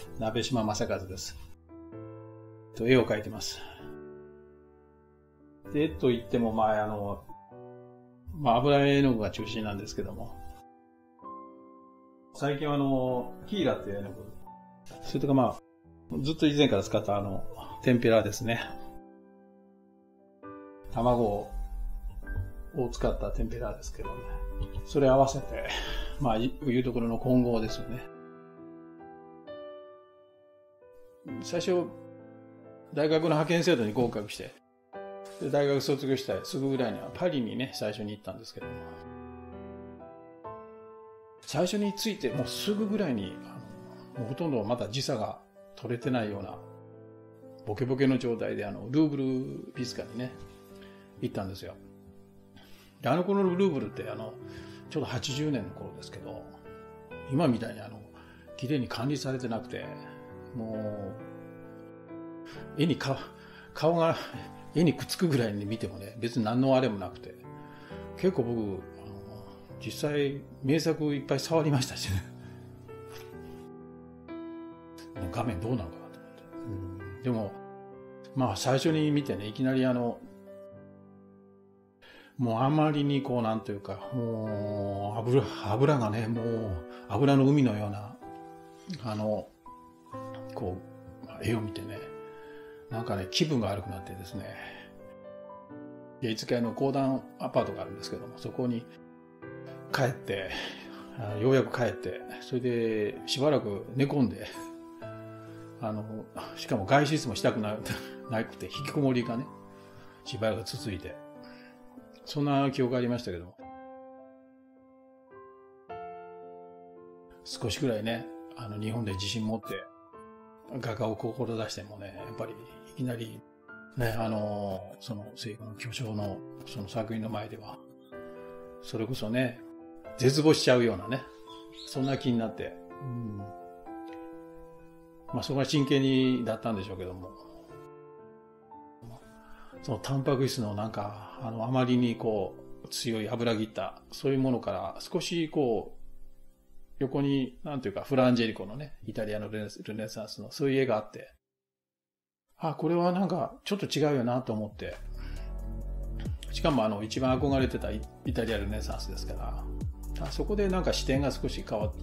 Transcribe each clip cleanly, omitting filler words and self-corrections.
鍋島正和です。絵を描いてます。で絵といっても、油絵の具が中心なんですけども、最近はキーラっていう絵の具、それとかずっと以前から使った天ぷらですね。卵を使った天ぷらですけどね。それ合わせて、いうところの混合ですよね。最初、大学の派遣制度に合格して、で大学卒業したすぐぐらいにはパリにね、最初に行ったんですけども、最初に着いてもうすぐぐらいに、もうほとんどまだ時差が取れてないような、ボケボケの状態でルーブル美術館にね、行ったんですよ。で頃のルーブルってちょうど80年の頃ですけど、今みたいに綺麗に管理されてなくて、もう顔が絵にくっつくぐらいに見てもね、別に何のあれもなくて、結構僕実際名作いっぱい触りましたしね。画面どうなのかなと思って、でも最初に見てね、いきなりもうあまりになんというか、もう油がね、もう油の海のような絵を見てね、なんかね、気分が悪くなってですね、芸術界の公団アパートがあるんですけども、そこに帰って、ようやく帰って、それでしばらく寝込んで、しかも外出もしたくなくて、引きこもりがね、しばらく続いて、そんな記憶がありましたけども、少しぐらいね、日本で自信持って画家を志してもね、やっぱりいきなりね、その西洋の巨匠のその作品の前では、それこそね、絶望しちゃうようなね、そんな気になって、そこが真剣にだったんでしょうけども、そのタンパク質のなんか、あまりに強い油切った、そういうものから少し横に、なんていうか、フランジェリコのね、イタリアのルネサンスのそういう絵があって、これはなんかちょっと違うよなと思って、しかも一番憧れてたイタリアルネサンスですから、そこでなんか視点が少し変わって、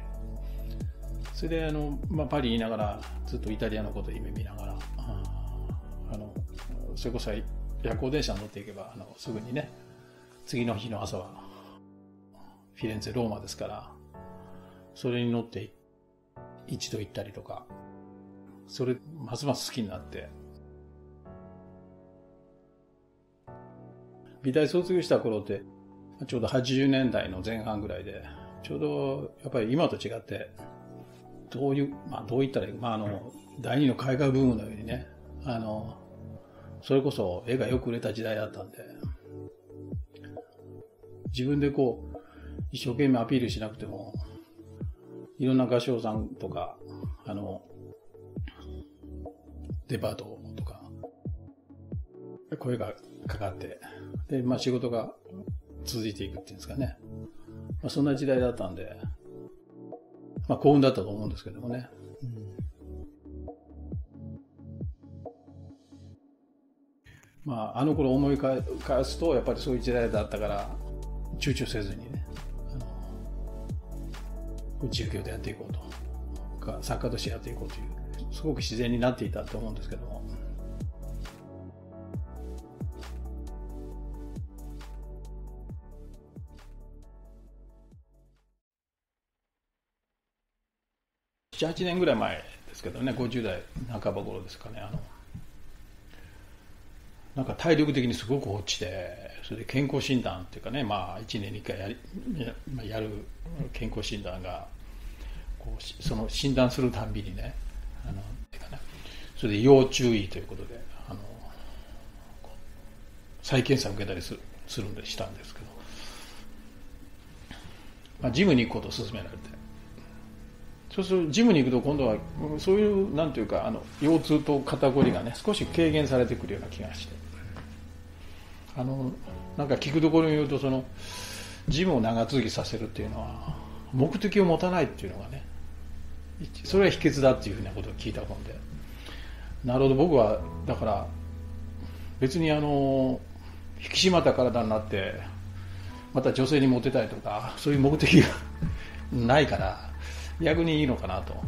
それでパリにいながらずっとイタリアのことを夢見ながら、それこそ夜行電車に乗っていけばすぐにね、次の日の朝はフィレンツェローマですから、それに乗って一度行ったりとか、それますます好きになって、美大卒業した頃ってちょうど80年代の前半ぐらいで、ちょうどやっぱり今と違ってどう言ったらいいか、第二の絵画ブームのようにね、それこそ絵がよく売れた時代だったんで、自分で一生懸命アピールしなくても、いろんな画商さんとか、デパートとか、声がかかって、で、仕事が続いていくっていうんですかね。そんな時代だったんで、幸運だったと思うんですけどもね。頃思い返すと、やっぱりそういう時代だったから、躊躇せずにね、自由業でやっていこうと、作家としてやっていこうという、すごく自然になっていたと思うんですけども。7、8年ぐらい前ですけどね、50代半ば頃ですかね、なんか体力的にすごく落ちて、それで健康診断っていうかね、1年に1回やる健康診断が、その診断するたんびにね、それで要注意ということで、再検査を受けたりしたんですけど、ジムに行くことを勧められて、そうするとジムに行くと今度はそういうなんていうか腰痛と肩こりがね少し軽減されてくるような気がして、なんか聞くところによると、そのジムを長続きさせるっていうのは目的を持たないっていうのがねそれが秘訣だっていうふうなことを聞いた本で。なるほど、僕は、だから、別に引き締まった体になって、また女性にモテたいとか、そういう目的がないから、逆にいいのかなと。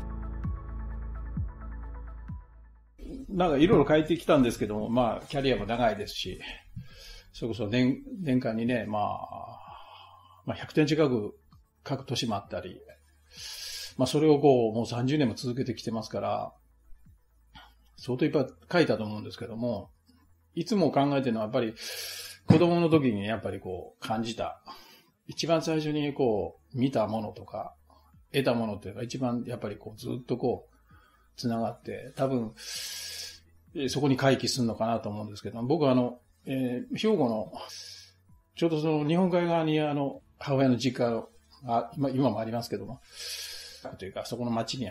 なんかいろいろ変えてきたんですけども、まあ、キャリアも長いですし、それこそ年間にね、まあ、100点近く各年もあったり、まあ、それをもう30年も続けてきてますから、相当いっぱい書いたと思うんですけども、いつも考えてるのはやっぱり、子供の時にやっぱり感じた。一番最初に見たものとか、得たものっていうのが一番やっぱりずっと繋がって、多分、そこに回帰するのかなと思うんですけど、僕は兵庫の、ちょうどその日本海側に母親の実家今もありますけども、というか、そこの町に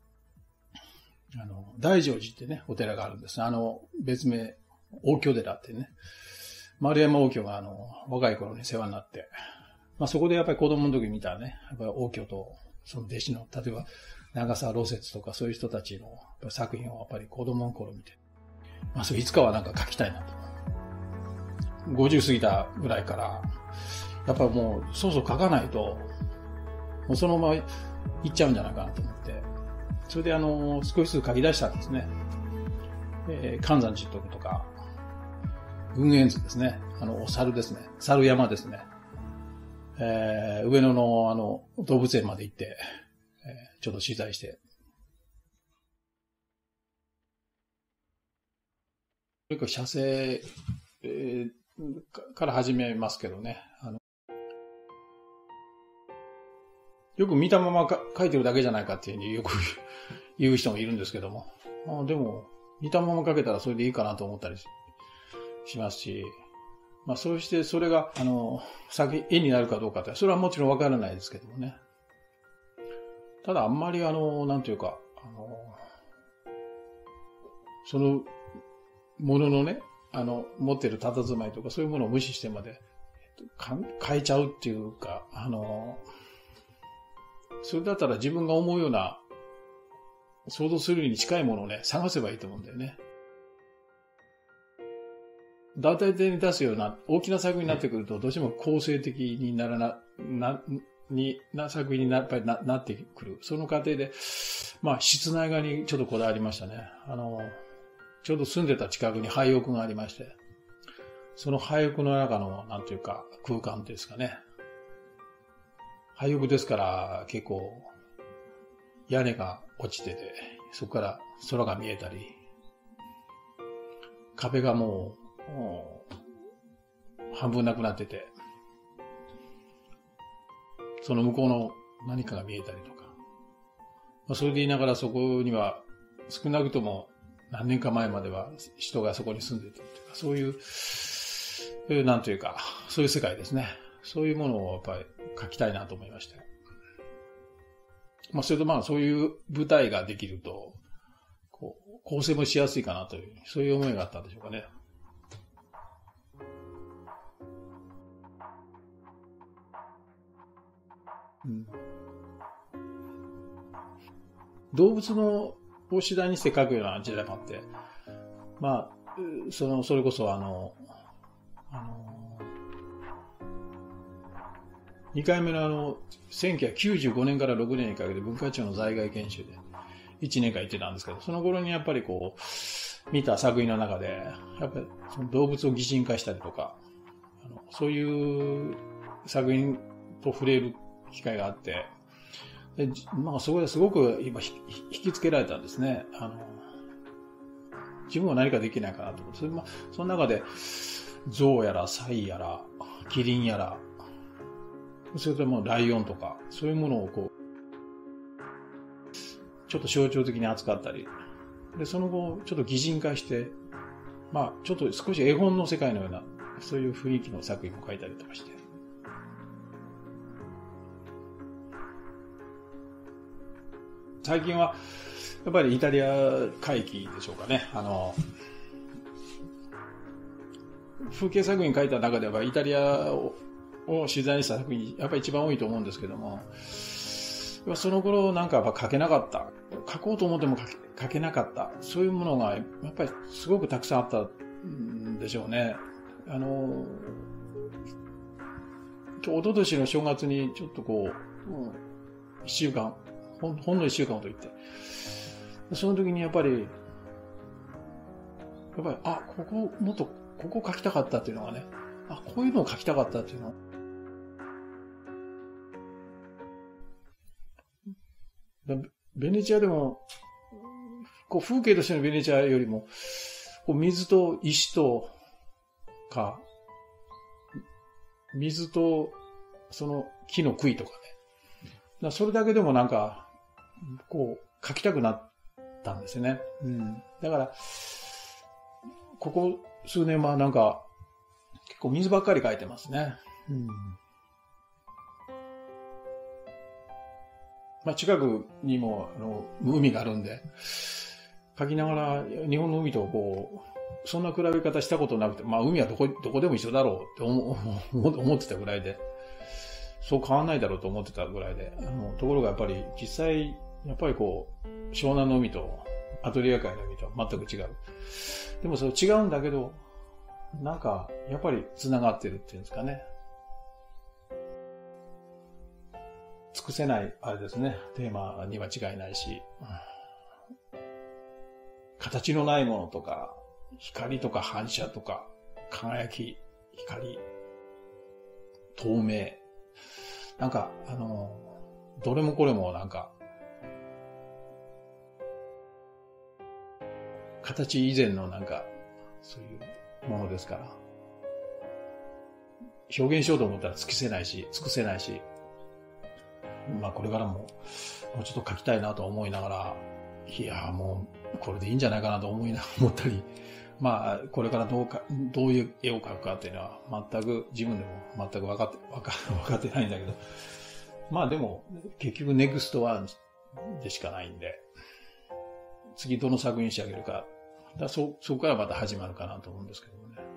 大乗寺ってね、お寺があるんです。別名、応挙寺ってね。丸山応挙が若い頃に世話になって、まあそこでやっぱり子供の時見たね、やっぱり応挙と、その弟子の、例えば、長沢露雪とかそういう人たちの作品をやっぱり子供の頃見て、まあそれいつかはなんか書きたいなと。50過ぎたぐらいから、やっぱりもう、そうそう書かないと、もうそのまま行っちゃうんじゃないかなと思って、それで少しずつ書き出したんですね。関山寺とか、雲巖図ですね。猿ですね。猿山ですね。上野の動物園まで行って、ちょっと取材して。それから写生、から始めますけどね。よく見たまま書いてるだけじゃないかっていうふうによく言う人もいるんですけども。でも、見たまま書けたらそれでいいかなと思ったりしますし、まあそうしてそれが、絵になるかどうかって、それはもちろんわからないですけどもね。ただあんまりなんていうか、そのもののね、持ってる佇まいとかそういうものを無視してまで変えちゃうっていうか、それだったら自分が思うような想像するに近いものをね、探せばいいと思うんだよね。大体で出すような大きな作品になってくると、どうしても構成的にな作品にやっぱりなってくる。その過程で、まあ、室内側にちょっとこだわりましたね。ちょうど住んでた近くに廃屋がありまして、その廃屋の中の、なんていうか、空間ですかね。廃屋ですから、結構、屋根が落ちてて、そこから空が見えたり、壁がもう半分なくなってて、その向こうの何かが見えたりとか。まあ、それで言いながらそこには少なくとも何年か前までは人がそこに住んでてとか、そういう、なんというか、そういう世界ですね。そういうものをやっぱり書きたいなと思いました。まあ、それとまあそういう舞台ができると、構成もしやすいかなという、そういう思いがあったんでしょうかね。うん、動物のを次第にして描くような時代もあって、まあ、それこそ2回目の1995年から6年にかけて文化庁の在外研修で1年間行ってたんですけど、その頃にやっぱり見た作品の中で、やっぱりその動物を擬人化したりとか、そういう作品と触れる機会があって、でまあそこですごく今引きつけられたんですね。自分は何かできないかなと思って、その中で象やらサイやらキリンやら、それともライオンとか、そういうものをちょっと象徴的に扱ったり、で、その後、ちょっと擬人化して、まあ、ちょっと少し絵本の世界のような、そういう雰囲気の作品も描いたりとかして。最近は、やっぱりイタリア回帰でしょうかね。風景作品描いた中では、イタリアを取材した作品、やっぱり一番多いと思うんですけども、 その頃なんかやっぱ書けなかった。書こうと思っても書けなかった。そういうものがやっぱりすごくたくさんあったんでしょうね。一昨年の正月にちょっとこう、一週間、ほんの一週間と言って、その時にやっぱり、もっとここ書きたかったっていうのがね、こういうのを書きたかったっていうの。ベネチアでも、こう風景としてのベネチアよりも、こう水と石とか、水とその木の杭とかね。それだけでもなんか、こう書きたくなったんですよね。だから、ここ数年はなんか、結構水ばっかり描いてますね。近くにも海があるんで、描きながら日本の海とこう、そんな比べ方したことなくて、海はどこでも一緒だろうって思ってたぐらいで、そう変わんないだろうと思ってたぐらいで、ところがやっぱり実際、やっぱりこう、湘南の海とアトリア海の海とは全く違う。でもそれ違うんだけど、なんか、やっぱり繋がってるっていうんですかね。尽くせない、あれですね、テーマには違いないし、形のないものとか、光とか反射とか、輝き、光、透明。なんか、どれもこれもなんか、形以前のなんか、そういうものですから。表現しようと思ったら尽くせないし、これからもうちょっと描きたいなと思いながら、いやもうこれでいいんじゃないかなと思ったり、これからどういう絵を描くかっていうのは全く自分でも全く分かってないんだけど、でも結局ネクストワンでしかないんで、次どの作品に仕上げるか、そこからまた始まるかなと思うんですけどもね。